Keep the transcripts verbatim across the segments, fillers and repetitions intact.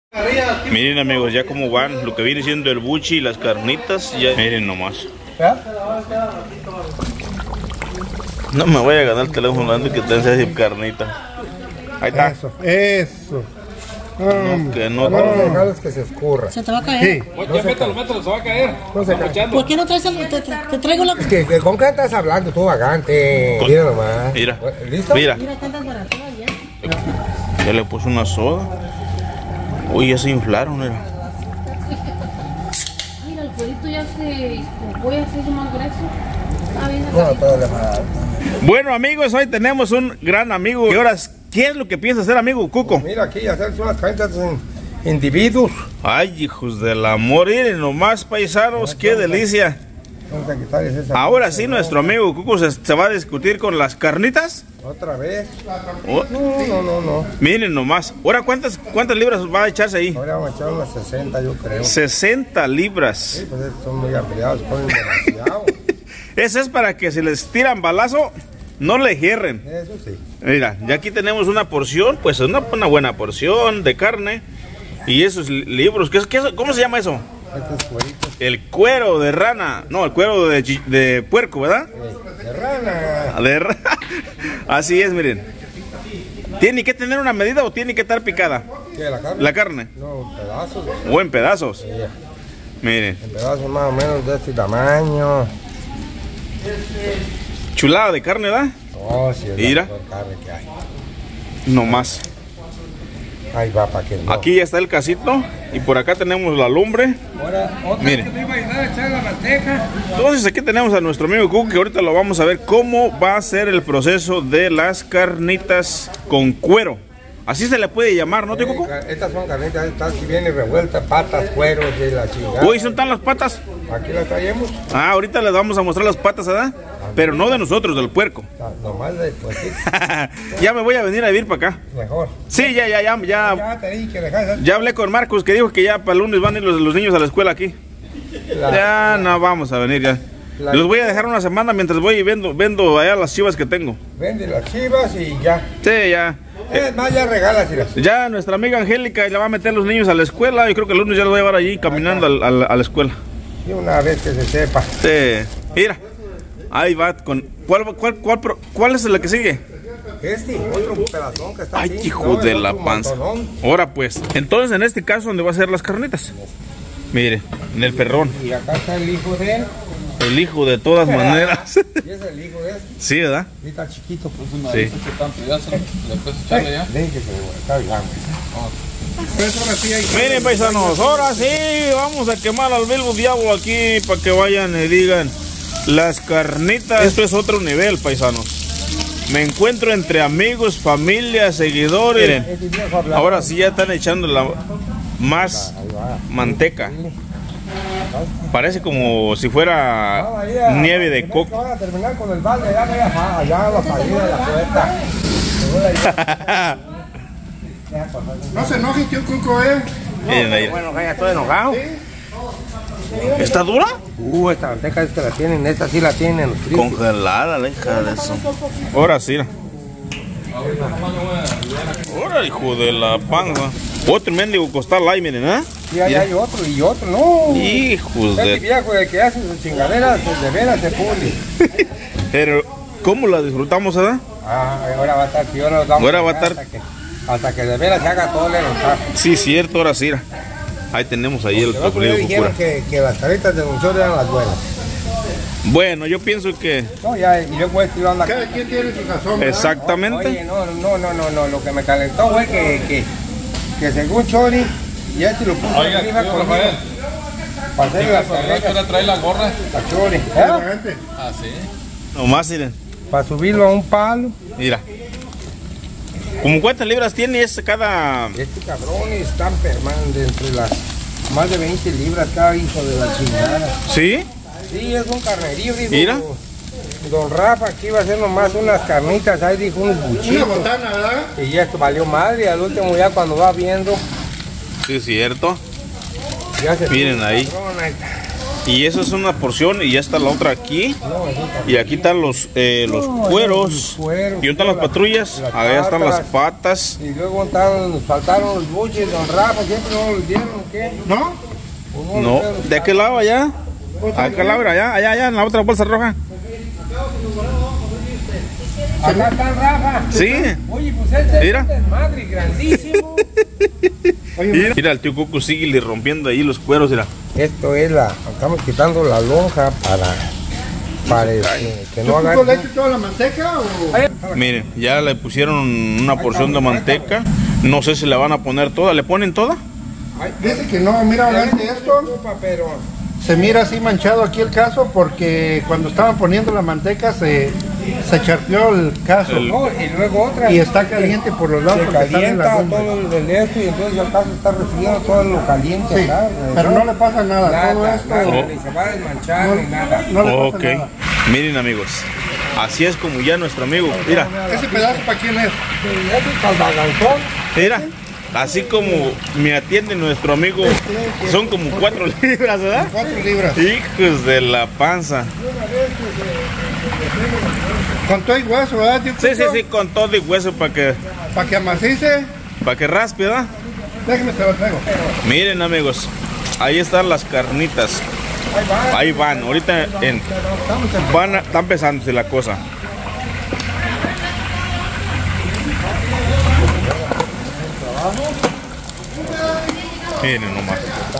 Miren amigos, ya como van, lo que viene siendo el buchi y las carnitas, ya miren nomás. No me voy a ganar el teléfono antes que te enseñe carnita. Ahí está. Eso, eso. No, que no, no, no. Dejarlos que se escurra. Se te va a caer. Sí. No ya métalo, métalo, se va a caer. No se cae. ¿Por qué no traes el, te, te, te traigo la... ¿Qué, qué, ¿Con qué estás hablando tú, vagante? Con... Mira nomás. Mira. ¿Listo? Mira. Mira, tantas baraturas ya. Ya le puse una soda. Uy, ya se inflaron, mira. Mira, el cuerito ya se esponjó, ya se hizo más grueso. Está bien. No, todo le va. Bueno amigos, hoy tenemos un gran amigo. ¿Y ahora qué es lo que piensa hacer, amigo Cuco? Mira aquí, hacerse unas carnitas en individuos. Ay, hijos del amor, miren nomás, paisanos, qué delicia. Vamos a quitarles esa. Ahora sí, nuestro amigo Cuco se, se va a discutir con las carnitas. Otra vez. Oh, No, no, no, no. miren nomás. Ahora, ¿cuántas, cuántas libras va a echarse ahí? Ahora vamos a echar unas sesenta, yo creo. sesenta libras. Sí, pues estos son muy ampliados, ponen demasiado. Eso es para que si les tiran balazo, no le hierren. Eso sí. Mira, ya aquí tenemos una porción, pues una, una buena porción de carne. Y esos libros, ¿qué, qué, ¿cómo se llama eso? Estos cueritos. El cuero de rana. No, el cuero de, de puerco, ¿verdad? Eh, de rana. De rana. Así es, miren. ¿Tiene que tener una medida o tiene que estar picada? ¿Qué, la carne? La carne. No, pedazos. O en pedazos. Sí, Miren. en pedazos más o menos de este tamaño. Chulada de carne, ¿verdad? Oh, sí, es Mira. la mejor carne que hay. No más. Ahí va, para que no. Aquí ya está el casito. Y por acá tenemos la lumbre. Ahora, otra Miren. que te iba a ayudar a echar la manteca. Entonces aquí tenemos a nuestro amigo Cuco, que ahorita lo vamos a ver cómo va a ser el proceso de las carnitas con cuero. Así se le puede llamar, ¿no, tío Cuco? Eh, estas son carnitas, estas si vienen revueltas, patas, cueros de la chingada. Uy, son tan las patas. Aquí las traemos. Ah, ahorita les vamos a mostrar las patas, ¿verdad? Pero no de nosotros, del puerco. Ah, nomás de pues, sí, Ya me voy a venir a vivir para acá. mejor. Sí, ya, ya, ya, ya. Ya te dije que dejas. Ya hablé con Marcos, que dijo que ya para el lunes van a ir los, los niños a la escuela aquí. La, Ya no vamos a venir ya. La- Los voy a dejar una semana mientras voy y vendo, vendo allá las chivas que tengo. Vende las chivas y ya. Sí, ya. Es más, ya regálaselas. Ya nuestra amiga Angélica le va a meter a los niños a la escuela. Yo creo que el lunes ya los voy a llevar allí caminando al- al- a la escuela. Y una vez que se sepa. Sí. Mira. Ahí va con... ¿Cuál, cuál, cuál, pro- cuál es la que sigue? Este, otro pedazón que está Ay, así, hijo no, de es la otro panza. montonón. Ahora pues. Entonces en este caso, ¿dónde va a ser las carnitas? Mire, en el perrón. Y acá está el hijo de él. El hijo de todas maneras. Y es el hijo de él. Sí, ¿verdad? Y está chiquito. Pues Una Sí. vez que tanto, ya se le puedes echarle ya. Deje que se está bien. Pues ahora sí hay. Miren paisanos, ahora sí vamos a quemar al Bilbo Diablo aquí para que vayan y digan las carnitas. Esto es otro nivel, paisanos. Me encuentro entre amigos, familia, seguidores. Miren, Ese viejo habla- ahora sí ya están echando la más Ahí va. manteca. Parece como si fuera Vamos a ir a- nieve de tenemos coco. que ahora terminar con el balde, allá, allá, allá a la salida de la puerta. No se enoje, tío Cuco, eh. Miren ahí. Bueno, ya estoy enojado. ¿Está dura? Uh, esta manteca esta la tienen, esta sí la tienen. Congelada, la hija de eso. Ahora sí. Ahora, hijo de la panza. Otro mendigo costal ahí, miren, ¿eh? Y ahí hay otro y otro, no. Hijos Este de... viejo, el que hace sus chingaderas, de veras se pule. Pero, ¿cómo la disfrutamos, verdad? Ah, ahora va a estar peor. nos vamos Ahora va a llegar estar- Hasta que, hasta que de veras se haga todo el enojar. Sí, cierto, ahora sí. Ahí tenemos ahí el topilillo dijeron cura. que, que las caritas de Monchor eran las buenas. Bueno, yo pienso que... No, ya, y luego este iba a andar. Cada quien tiene su razón. Exactamente. Oye, no, no, no, no, no, lo que me calentó fue que, que, que según Chori, y este lo puso Oiga, arriba tío conmigo. Rafael. Para hacerle las ¿Verdad que carretas ahora trae la gorra? a Chori. ¿Eh? Ah, sí. Nomás, miren. Para subirlo a un palo. Mira. ¿Cómo cuántas libras tiene ese cada...? Este cabrón está permanente entre las más de veinte libras cada hijo de la chingada. ¿Sí? Sí, es un carnerío, dijo. Mira. Don Rafa, aquí iba a hacer nomás unas carnitas, ahí dijo unos buchitos. Una botana, ¿verdad? Y ya esto valió madre, y al último ya cuando va viendo, Sí, cierto. ya se Miren puso ahí. cabrón, ahí está. Y esa es una porción y ya está la otra aquí. Y aquí están los, eh, los cueros. ¿Y dónde están las patrullas? Allá están las patas. Y luego están, nos faltaron los buches, don Rafa, siempre no los dieron, ¿qué? ¿No? No, ¿de aquel lado allá? ¿A aquel lado allá? Allá, allá, en la otra bolsa roja. Acá está Rafa. Sí. Oye, pues este Mira. es un desmadre grandísimo. Mira, mira, el tío Coco sigue rompiendo ahí los cueros, mira. Esto es la, estamos quitando la lonja para, para que, que no haga. ¿Le echas toda la manteca o...? Miren, ya le pusieron una porción de manteca. No sé si la van a poner toda. ¿Le ponen toda? Dice que no, mira, adelante esto. Pero Se mira así manchado aquí el caso porque cuando estaban poniendo la manteca se, se charpeó el caso. El- no, y luego otra. Y está caliente por los lados Se porque están en la calienta lumbre. todo el esto y entonces el caso está recibiendo todo lo caliente. Sí, acá, pero no le pasa nada, nada, todo esto nada, Oh. ni se va a desmanchar ni nada. no le pasa Ok. nada. Miren, amigos. Así es como ya nuestro amigo. Mira, ¿Ese pedazo para quién es? Eso es para el baganzón. mira. Así como me atiende nuestro amigo. Son como cuatro libras, ¿verdad? Cuatro libras. Hijos de la panza. Con todo y hueso, ¿verdad, tío? Sí, sí, sí, con todo y hueso para que, Para que amacice. para que raspe, ¿verdad? Déjeme se lo traigo. Miren, amigos. Ahí están las carnitas. Ahí van. Ahorita en, van a, están pesándose la cosa. Miren nomás.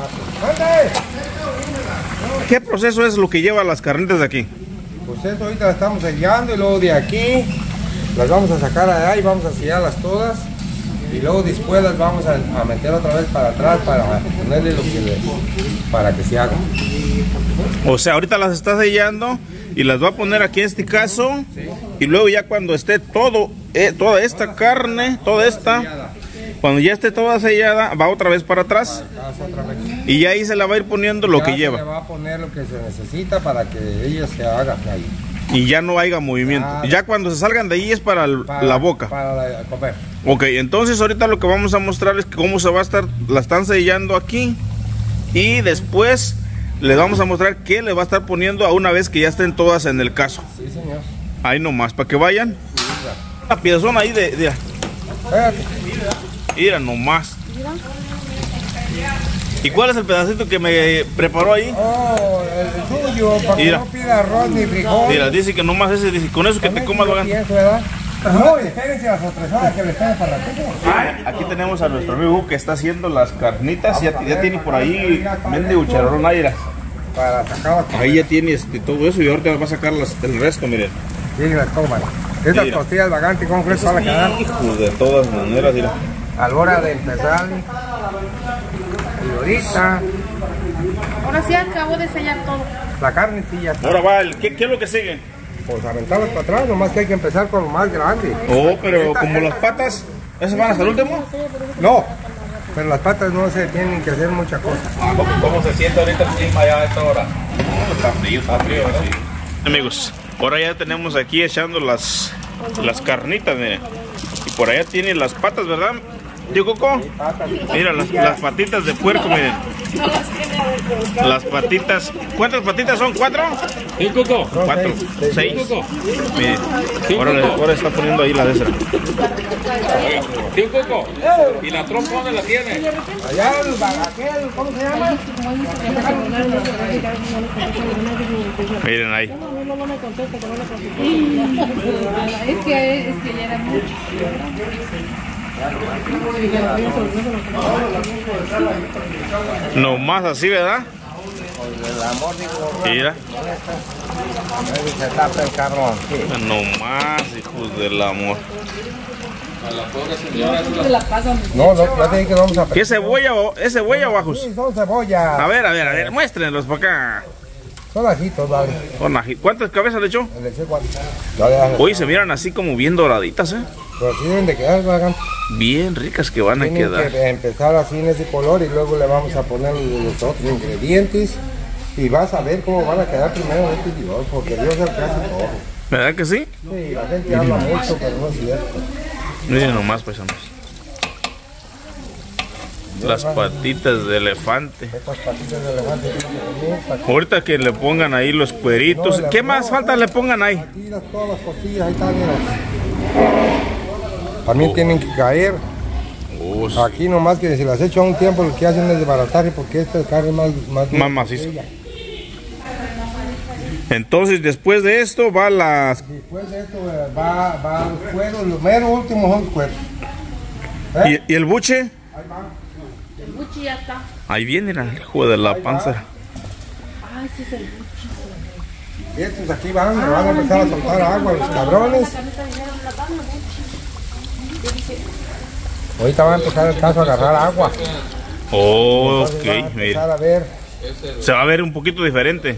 ¿Qué proceso es lo que lleva las carnitas de aquí? Pues esto ahorita la estamos sellando y luego de aquí las vamos a sacar allá y vamos a sellarlas todas. Y luego después las vamos a, a meter otra vez para atrás para ponerle lo que le, para que se haga. O sea, ahorita las está sellando y las va a poner aquí en este caso. Y luego ya cuando esté todo, eh, toda esta carne, toda esta, cuando ya esté toda sellada, va otra vez para atrás. Otra vez. Y ya ahí se la va a ir poniendo lo Ya que se le lleva. va a poner lo que se necesita para que ella se haga ahí. Y ya no haya movimiento. Ah. Ya cuando se salgan de ahí es para, el- Para- la boca. Para la- comer. Ok, entonces ahorita lo que vamos a mostrar es cómo se va a estar, la están sellando aquí. Y después les vamos a mostrar qué le va a estar poniendo a una vez que ya estén todas en el caso. Sí, señor. Ahí nomás, para que vayan. La piezona ahí de, de Espérate. mira nomás. ¿Y cuál es el pedacito que me preparó ahí? Oh, el suyo, para que Mira. no pida arroz ni frijol. Mira, dice que nomás ese, dice, con eso que te comas, Yo vagan. pienso, ¿verdad? No, espérense a las otras horas que le están para ratito. Aquí tenemos a nuestro amigo que está haciendo las carnitas. Ya, ya tiene por ahí, vende ucharrón aire. Para sacar Ahí ya tiene este, todo eso y ahorita va a sacar las- el resto, miren. Sí, las coman. Estas Mira. costillas vagantes, ¿cómo crees que van a quedar? Hijos, de todas maneras, mira. A la hora de empezar. Y ahorita, Ahora sí acabo de sellar todo. la carne sí ya está. Ahora va, el, ¿qué, ¿qué es lo que sigue? Pues aventarlas para atrás, nomás que hay que empezar con lo más grande. Oh, pero como las patas, ¿esas van hasta el último? No, pero las patas no se tienen que hacer mucha cosa. ¿Cómo se siente ahorita el clima ya a esta hora? Está frío, está frío. Amigos, ahora ya tenemos aquí echando las, las carnitas, miren. Y por allá tiene las patas, ¿verdad? Tío Coco, mira las, las patitas de puerco, miren. Las patitas, ¿cuántas patitas son? ¿Cuatro? ¿Sí, Coco? ¿Cuatro? ¿Seis? Coco? Miren, ahora, le- ahora está poniendo ahí la de esa. ¿Sí, Coco? ¿Y la trompa dónde la tiene? Allá el bagaquel, ¿cómo se llama? Miren ahí. Es que, es que ya era mucho. Nomás así, ¿verdad? El amor, digo, Mira, se tapa el cabrón. nomás, hijos del amor. A la pobre señora. Se la pasan. No, no, ya te dije que no vamos a ¿Qué cebolla o es cebolla o ajos? Sí, son cebollas. A ver, a ver, a ver, muéstrenlos por acá. Son ajitos, vale. Con ají- ¿Cuántas cabezas le echó? Le eché cuatro. Ya, ya. Hoy se miran así como bien doraditas, ¿eh? Pero sí deben de quedar, vagan. Bien ricas que van a Tienen quedar. que empezar así en ese color y luego le vamos a poner los otros ingredientes. Y vas a ver cómo van a quedar primero este Dios, porque Dios es el que hace todo. ¿Verdad que sí? Sí, la gente habla mucho, pero no es cierto. Miren nomás, paisanos. Las patitas de elefante. Estas patitas de elefante. Ahorita que le pongan ahí los cueritos. ¿Qué más falta le pongan ahí? Aquí las, todas las costillas, ahí están, mira. También tienen que caer. Oh, sí. Aquí nomás que si las echo a un tiempo lo que hacen es desbaratar porque esta carne es más, más, Más maciza. Entonces después de esto va las... Después de esto eh, va, va los cueros, los meros últimos son los cueros. ¿Eh? ¿Y, y el buche? Ahí va. El buchi ya está. Ahí viene el hijo de la panza. Ay, sí es el buchi. Estos aquí van, me van a empezar a soltar agua los cabrones. Ahorita va a empezar el caso a agarrar agua. Oh, Entonces van a ok, mira. empezar a ver Se va a ver un poquito diferente.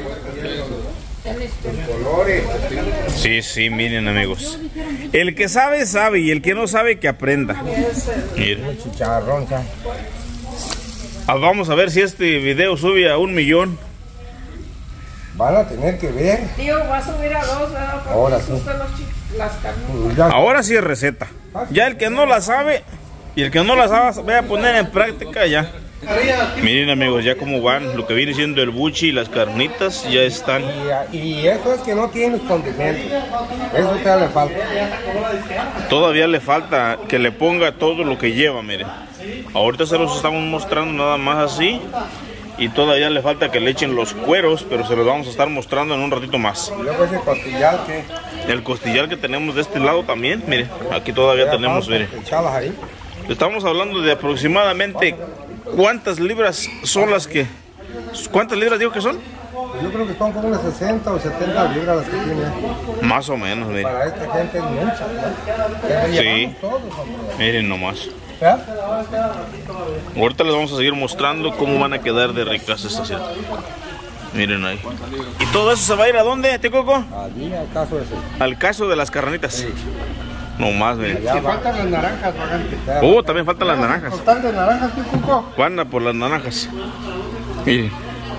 colores. Sí, sí, miren amigos. El que sabe, sabe. Y el que no sabe, que aprenda. Miren. Chicharrón, ¿sabes? Ah, vamos a ver si este video sube a un millón. Van a tener que ver. Tío, va a subir a dos, ¿verdad? Porque Ahora les sí. gustan los chi- las carnes. Ya. Ahora sí es receta. Ya el que no la sabe y el que no la sabe, voy a poner en práctica ya. Miren amigos, ya como van, lo que viene siendo el buchi y las carnitas ya están. Y, y eso es que no tiene los condimentos. Eso te le falta. Todavía le falta que le ponga todo lo que lleva, miren. Ahorita se los estamos mostrando nada más así. Y todavía le falta que le echen los cueros, pero se los vamos a estar mostrando en un ratito más. Y luego ese costillar que... El costillar que tenemos de este lado también, miren. Aquí todavía tenemos, miren. Echarlas ahí. Estamos hablando de aproximadamente cuántas libras son las que... ¿Cuántas libras digo que son? Yo creo que son como unas sesenta o setenta libras las que tiene. Más o menos, miren. Para esta gente es mucha. ¿No? Sí. Todos, hombre. Miren nomás. ¿Eh? Ahorita les vamos a seguir mostrando cómo van a quedar de ricas estas. ¿Cierto? Miren ahí. ¿Y todo eso se va a ir a dónde, Tecoco? Allí al caso ese. Al caso de las carnitas. No más, miren. Si faltan las naranjas, vagante. Oh, también faltan las naranjas. ¿Están de naranjas, tío Cuco? Van a por las naranjas. Miren.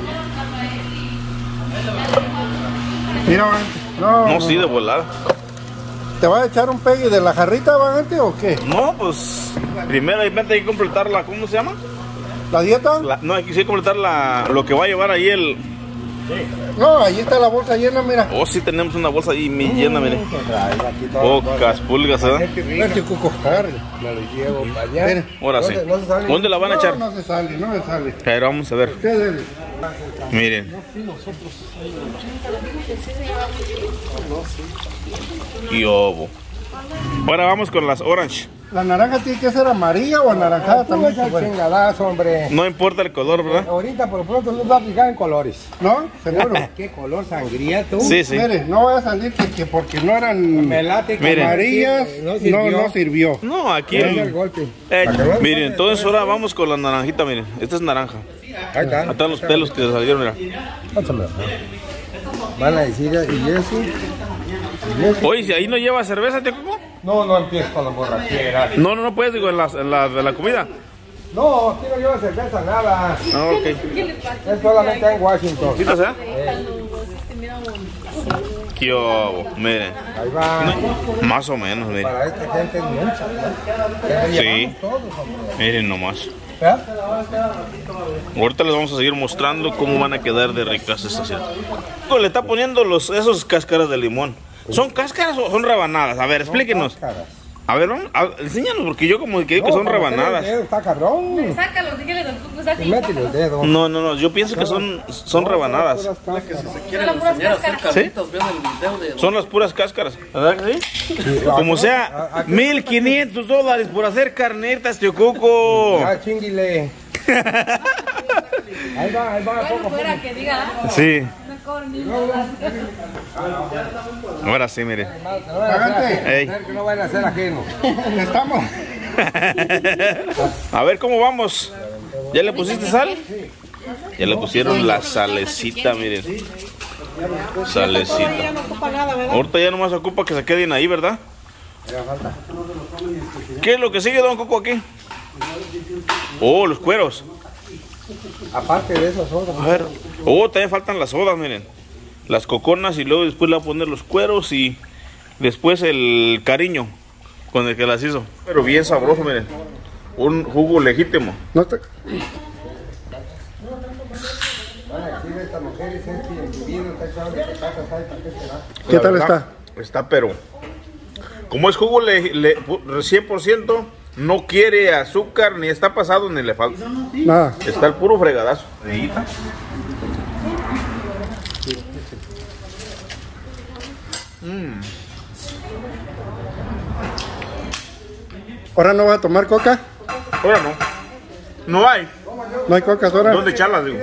Mira, vagante. No, No, sí, de volada. ¿Te va a echar un pegue de la jarrita, vagante, o qué? No, pues primero hay que completar la, ¿cómo se llama? ¿La dieta? La- no, hay que sí completar la, lo que va a llevar ahí el... No, ahí está la bolsa llena, mira. Oh, sí tenemos una bolsa ahí mi- llena, miren. Aquí todas las Pocas pulgas, ¿verdad? Mira, tío Cuco, agarre. Me los llevo para allá. Mira. Ahora sí. No se- no se sale. ¿Dónde la van a No, echar? no se sale, no se sale. Pero vamos a ver. ¿Qué dele? Miren. Y obo. Ahora vamos con las orange. ¿La naranja tiene que ser amarilla o anaranjada Tú también? echas Bueno, chingadazo, hombre. No importa el color, ¿verdad? Ahorita por lo pronto nos va a fijar en colores. ¿no? Seguro. ¿Qué color sangría tú? Sí, sí. Mire, no vaya a salir que, que porque no eran Me late que Miren. amarillas, no no sirvió. no sirvió. No, aquí... Ese es el golpe. Eh, Para que no- miren, entonces ahora vamos con la naranjita, miren. Esta es naranja. Ahí está. Ahí están los pelos que salieron, mira. Pásamelo. Van a decir, ¿y eso? ¿Y eso? Oye, si ahí no lleva cerveza, ¿te coco? No, no empieces con la borrachera. No, no, no puedes, digo, en la, en la, de la comida. No, aquí no lleva cerveza, nada. Ah, ok. Es solamente en Washington. ¿Sí, o sea? ¿Qué obo? Miren. Ahí va. Más o menos, miren. Para esta gente es mucha. ¿No? Sí. Todos, hombre. Miren nomás. ¿Eh? Ahorita les vamos a seguir mostrando cómo van a quedar de ricas estas. ¿Cierto? Le está poniendo los, esos cáscaras de limón. ¿Son cáscaras o son rebanadas? A ver, explíquenos. Cáscaras. A ver, vamos, a- enséñanos, porque yo como que digo que No, son para meterle rebanadas. el dedo está cabrón. Sácalo, dígale don Cuco, sácalo. Métele el dedo. No, no, no, yo pienso que son, son rebanadas. Puras cáscaras. Son las puras cáscaras. ¿Sí? Son las puras cáscaras, ¿verdad que sí? Como sea, mil quinientos dólares por hacer carnetas, tío Cuco. Ya, chinguile. Ahí va, ahí va, Bueno, poco a poco. fuera que diga, ah, Sí, no cobran ni nada. ahora sí, mire. Que no vayan a hacer Ey. ajeno, que no vayan a ser ajeno. Estamos. A ver cómo vamos. ¿Ya le pusiste sal? Ya le pusieron la salecita, miren. Salecita. Ya no ocupa nada, ¿verdad? Ahorita ya nomás ocupa que se queden ahí, ¿verdad? ¿Qué es lo que sigue, don Coco, aquí? Oh, los cueros. Aparte de eso, son A ver. Oh, también faltan las sodas, miren. Las coconas y luego después le va a poner los cueros y después el cariño con el que las hizo. Pero bien sabroso, miren. un jugo legítimo. No te... ¿Qué tal está? Está, pero como es jugo le, le, cien por ciento, no quiere azúcar, ni está pasado, ni le falta. Nada. Está el puro fregadazo. Mm. ¿Ahora no va a tomar coca? Ahora no. No hay. ¿No hay coca ahora? ¿Dónde echarlas, digo?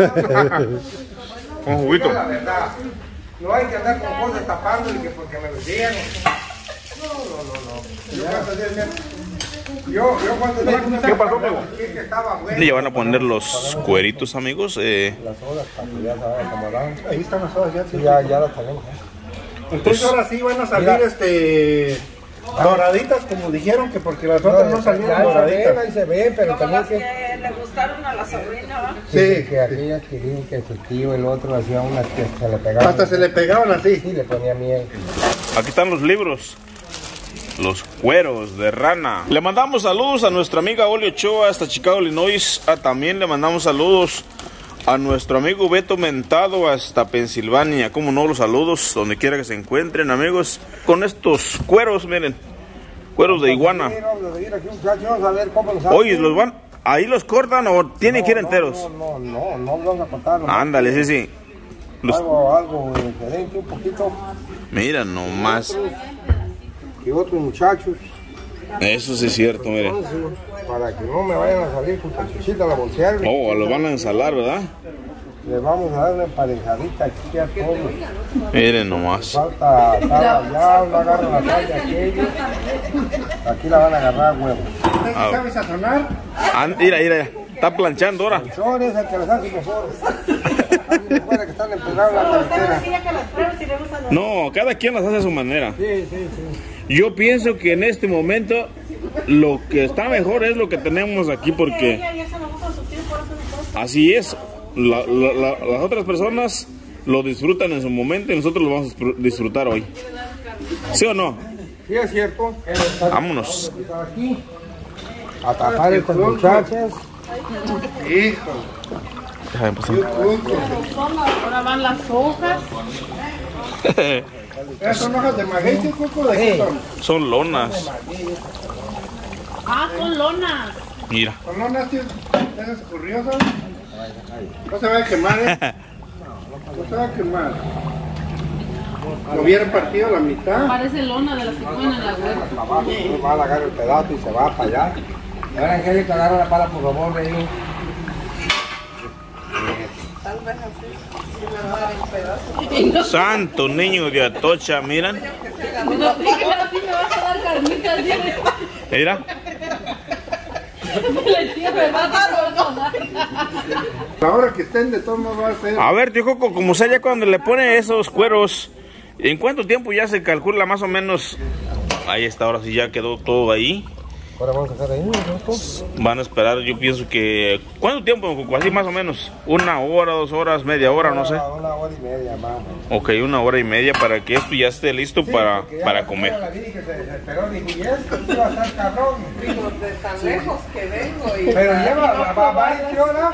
Con juguito. La verdad, no hay que andar con cosas tapándole que porque me lo llegan. No, no, no, no. Yo cuando yo, yo cuando ¿Qué pasó, amigo? que estaba bueno. Le van a poner los cueritos, amigos. Eh. Las sodas para que ya se vayan acomodando. Ahí están las sodas ya. Sí, ya, ya las tenemos. Entonces ahora sí van a salir Mira. este doraditas, como dijeron, que porque las otras no salieron Ahí se ven, doraditas. ahí se ven, pero Como también las que... que le gustaron a la sobrina, ¿va? Sí, que aquellas querían que su tío, el otro, hacía unas que se le pegaban. Hasta se le pegaban así. Sí, le ponía miel. Aquí están los libros. Los cueros de rana. Le mandamos saludos a nuestra amiga Oli Ochoa hasta Chicago, Illinois. Ah, también le mandamos saludos a nuestro amigo Beto Mentado hasta Pensilvania. Como no, los saludos donde quiera que se encuentren, amigos. Con estos cueros, miren. Cueros de iguana. Sí, vamos a seguir aquí, muchachos, vamos a ver cómo los hacen. Oye, ¿los van? ¿Ahí los cortan o tienen No, que ir no, enteros? No, no, no, no los vamos a cortar. Ándale, sí, sí. Los... Algo, algo diferente, un poquito. Mira nomás. Y otros muchachos. Eso sí es cierto, mire. Entonces, para que no me vayan a salir con cachuchita a la bolsear. Oh, los van a ensalar, ¿verdad? Le vamos a dar una emparejadita aquí a todos. Miren nomás. Falta sal allá, no agarran la sal de aquello. Aquí la van a agarrar a huevo. ¿Usted sí sabe sazonar? Ah, mira, mira, está planchando ahora. Son esas que las hacen mejor. Recuerda que están empedrados en la carretera. No, cada quien las hace a su manera. Sí, sí, sí. Yo pienso que en este momento lo que está mejor es lo que tenemos aquí porque así es. La, la, la, las otras personas lo disfrutan en su momento y nosotros lo vamos a disfrutar hoy. ¿Sí o no? Sí, es cierto. Vámonos. Aquí a tapar a estas muchachas. Hijo. Déjame pasar. Ahora van las hojas. ¿Esas son hojas de maguey, Coco? ¿De qué son? Son lonas. Ah, son lonas. Mira. ¿Son lonas, tío? ¿Esas curiosas? No se va a quemar, ¿eh? No se va a quemar. Lo hubieran partido a la mitad. Parece lona de las que ponen en la huerta. Abajo, va a agarrar el pedazo y se va para allá. Ahora, Angélica, agarra la pala, por favor, de ahí. Tal vez así, si me muere un pedazo. Santo niño de Atocha, miran. No, dije, así me vas a dar carnitas, dile. Mira. Le tiro, me va a dar. Ahora que estén de todos modos va a ser. A ver, tío Coco, como sea, ya cuando le pone esos cueros, ¿en cuánto tiempo ya se calcula más o menos? Ahí está, ahora sí ya quedó todo ahí. Ahora vamos a hacer ahí, ¿no? Van a esperar, yo pienso que... ¿Cuánto tiempo, Coco? Así más o menos. ¿Una hora, dos horas, media hora, no sé? Una, una hora y media más. Ok, una hora y media para que esto ya esté listo para, Porque ya para la comer. señora la vi que se desesperó, dijo, y esto sí va a estar cabrón. Digo, de tan lejos que vengo y... Pero lleva, va, va, va, ¿qué hora?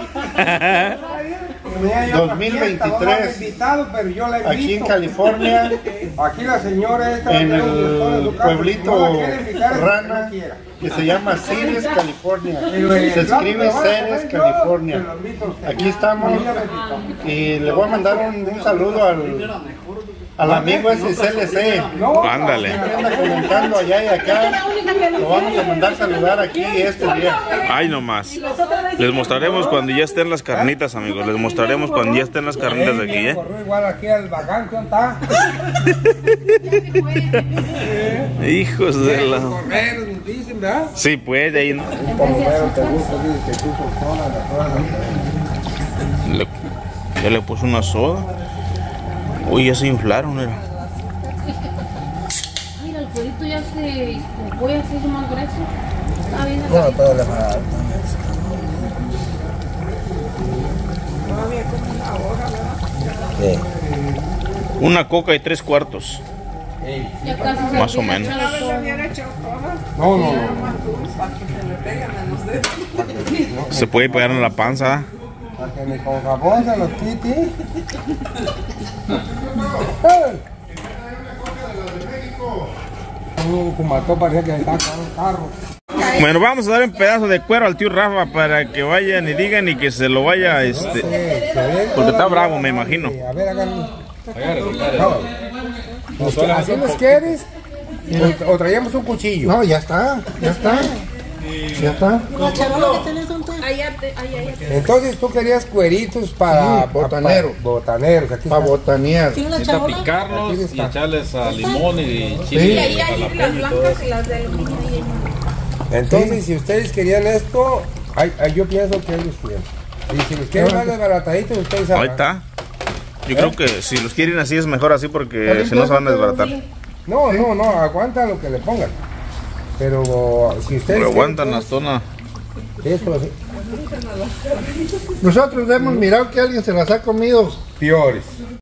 dos mil veintitrés. Invitado, pero yo la Aquí en invito. California, Aquí la señora esta en va a tener un restaurante en el su casa. pueblito No la quiere invitar, es porque Rana, no quiera. que se llama Ceres, California. Pero en el Se plato escribe que van a Ceres, comer yo, se California. lo invito a usted. Aquí estamos Ella me invitó. y le voy a mandar un, un saludo al, al amigo S C L C. No, Ándale. Que anda comentando allá y acá. Lo vamos a mandar saludar aquí este día. Ay, nomás. Les mostraremos cuando ya estén las carnitas, amigos. Les mostraremos cuando ya estén las carnitas de aquí, ¿eh? Corrió igual aquí al vagán, ¿dónde está? Hijos de la... Correros, nos dicen, ¿verdad? Sí, pues, de ahí... ¿no? Como mero te gusta, dice que tú personas, las cosas. Le- ya le puso una soda. Uy, ya se inflaron, mira. Mira, el cuerito ya se esponjó, ya se hizo más grueso. Está bien así. No, todo le va. Sí. Una coca y tres cuartos. Ey, Ya casi se Más o olvida menos. echar Una vez todo. le habían hecho todas. No, no, no. Más duros para que se le peguen a los dedos. Se puede pegar en la panza. Para que ni con jabón se los quite. ¡Ey! Un cumató parecía que estaba con un carro. Bueno, vamos a dar un pedazo de cuero al tío Rafa para que vayan y digan y que se lo vaya, este, porque está bravo, me imagino. A ver, hagan. No. ¿Así los quieres? O, o traíamos un cuchillo. No, ya está, ya está. Ya está. La charola que tenés, ¿dónde está? Allá te, allá, allá. Entonces tú querías cueritos para Sí, botaneros. para- botaneros, aquí Para está. botanear. ¿Tiene una Necesita charola? picarlos Aquí y está. echarles a limón y Y chile ahí y hay las jalapeño y todo blancas eso. y las de aluminio. ahí hay. Entonces, si ustedes querían esto, ay, ay, yo pienso que ellos quieren. Y si los quieren más desbarataditos, ustedes Ahí saben. está. Yo creo que si los quieren así es mejor así porque si no se van a desbaratar. No, no, no, aguanta lo que le pongan. Pero si ustedes Pero aguantan quieren, las zonas. esto así, Nosotros hemos mirado que alguien se las ha comido. peores.